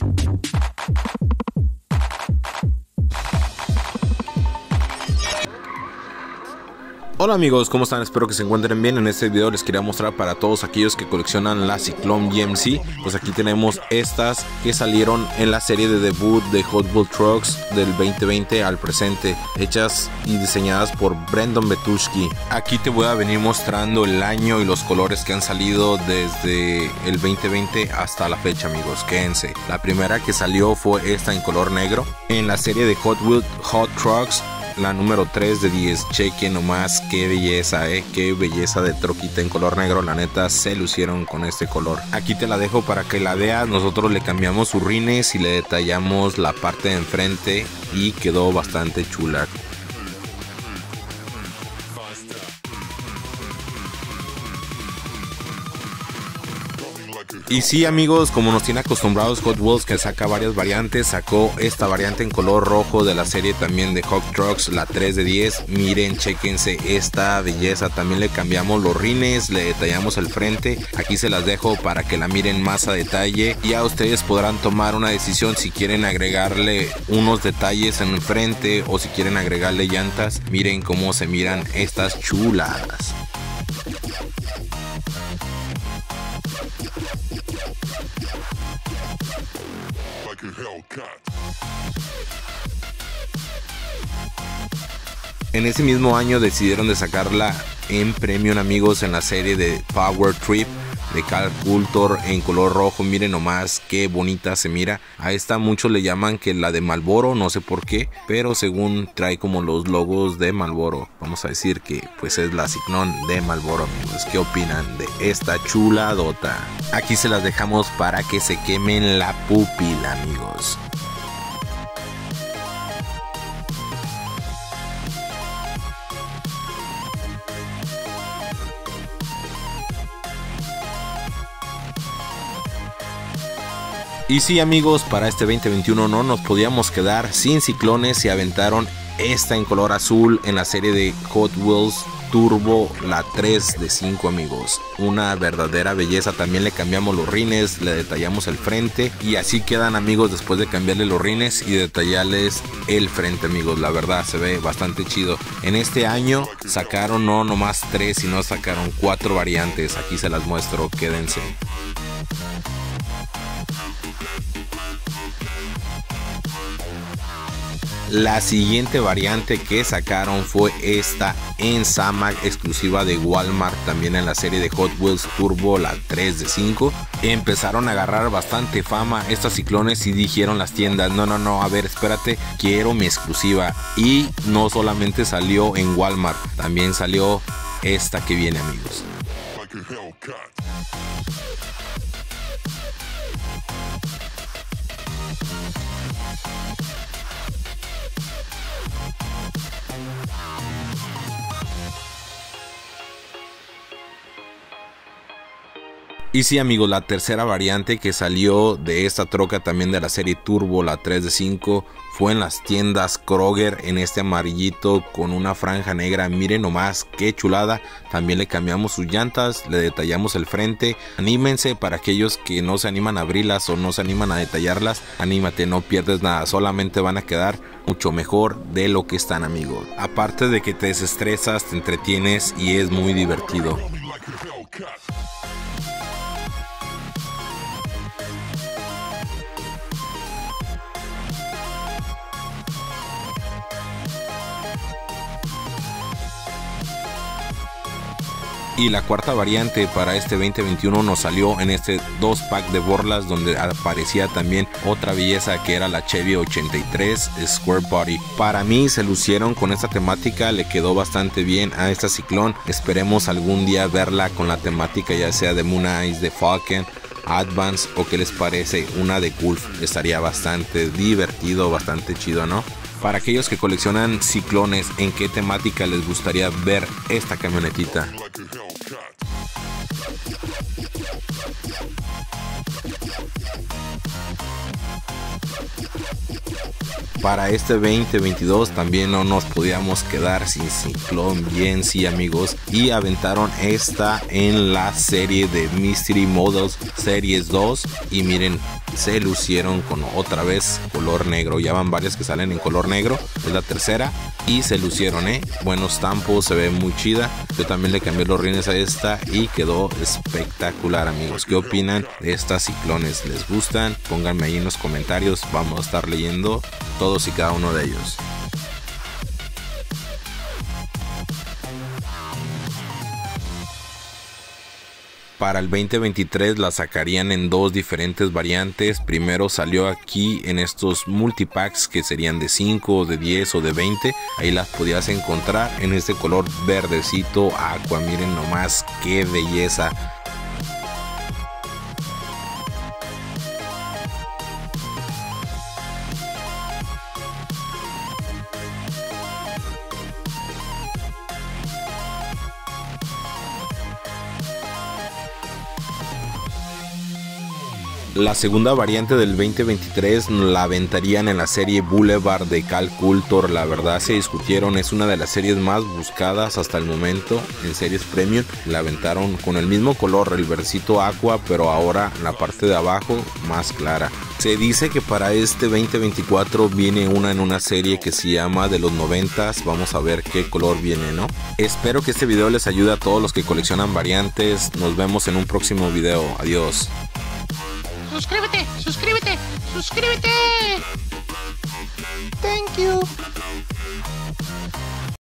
Hola amigos, ¿cómo están? Espero que se encuentren bien. En este video les quería mostrar para todos aquellos que coleccionan la Cyclone GMC. Pues aquí tenemos estas que salieron en la serie de debut de Hot Wheels Trucks del 2020 al presente, hechas y diseñadas por Brendan Betushki. Aquí te voy a venir mostrando el año y los colores que han salido desde el 2020 hasta la fecha, amigos. Quédense. La primera que salió fue esta en color negro en la serie de Hot Wheels Hot Trucks, la número 3 de 10. Chequen nomás qué belleza, qué belleza de troquita en color negro. La neta se lucieron con este color. Aquí te la dejo para que la veas. Nosotros le cambiamos sus rines y le detallamos la parte de enfrente y quedó bastante chula. Y sí amigos, como nos tiene acostumbrados Hot Wheels, que saca varias variantes, sacó esta variante en color rojo de la serie también de Hot Trucks, la 3 de 10. Miren, chequense esta belleza. También le cambiamos los rines, le detallamos el frente. Aquí se las dejo para que la miren más a detalle. Ya ustedes podrán tomar una decisión si quieren agregarle unos detalles en el frente o si quieren agregarle llantas. Miren cómo se miran estas chuladas. En ese mismo año decidieron de sacarla en Premium, amigos, en la serie de Power Trip de Cal Cultor en color rojo. Miren nomás qué bonita se mira. A esta muchos le llaman que la de Marlboro, no sé por qué, pero según trae como los logos de Marlboro. Vamos a decir que pues es la Cyclone de Marlboro, amigos. ¿Qué opinan de esta chuladota? Aquí se las dejamos para que se quemen la pupila, amigos. Y sí amigos, para este 2021 no nos podíamos quedar sin ciclones y aventaron esta en color azul en la serie de Hot Wheels Turbo, la 3 de 5, amigos. Una verdadera belleza. También le cambiamos los rines, le detallamos el frente y así quedan, amigos, después de cambiarle los rines y detallarles el frente, amigos. La verdad se ve bastante chido. En este año sacaron no nomás 3, sino sacaron 4 variantes. Aquí se las muestro, quédense. La siguiente variante que sacaron fue esta en Samag, exclusiva de Walmart, también en la serie de Hot Wheels Turbo, la 3 de 5. Empezaron a agarrar bastante fama estas ciclones y dijeron las tiendas, no, a ver, espérate, quiero mi exclusiva. Y no solamente salió en Walmart, también salió esta que viene, amigos. Y sí amigos, la tercera variante que salió de esta troca también de la serie Turbo, la 3 de 5, fue en las tiendas Kroger en este amarillito con una franja negra. Miren nomás qué chulada. También le cambiamos sus llantas, le detallamos el frente. Anímense, para aquellos que no se animan a abrirlas o no se animan a detallarlas, anímate, no pierdes nada, solamente van a quedar mucho mejor de lo que están, amigos. Aparte de que te desestresas, te entretienes y es muy divertido. Y la cuarta variante para este 2021 nos salió en este 2-pack de borlas, donde aparecía también otra belleza que era la Chevy 83 Square Body. Para mí se lucieron con esta temática, le quedó bastante bien a esta Cyclone. Esperemos algún día verla con la temática ya sea de Moon Eyes, de Falcon, Advance o qué les parece una de Gulf. Estaría bastante divertido, bastante chido, ¿no? Para aquellos que coleccionan ciclones, ¿en qué temática les gustaría ver esta camionetita? Para este 2022 también no nos podíamos quedar sin Cyclone GMC, amigos, y aventaron esta en la serie de Mystery Models Series 2 y miren se lucieron con otra vez color negro. Ya van varias que salen en color negro, es la tercera y se lucieron, buenos tampos, se ve muy chida. Yo también le cambié los rines a esta y quedó espectacular, amigos. ¿Qué opinan de estas ciclones? ¿Les gustan? Pónganme ahí en los comentarios, vamos a estar leyendo todos y cada uno de ellos. Para el 2023 la sacarían en dos diferentes variantes. Primero salió aquí en estos multipacks que serían de 5, de 10 o de 20. Ahí las podías encontrar en este color verdecito aqua. Miren nomás qué belleza. La segunda variante del 2023 la aventarían en la serie Boulevard de Calcultor. La verdad se discutieron, es una de las series más buscadas hasta el momento en series premium. La aventaron con el mismo color, el versito aqua, pero ahora la parte de abajo más clara. Se dice que para este 2024 viene una en una serie que se llama de los 90s. Vamos a ver qué color viene, ¿no? Espero que este video les ayude a todos los que coleccionan variantes. Nos vemos en un próximo video. Adiós. Suscríbete, suscríbete, suscríbete. Thank you.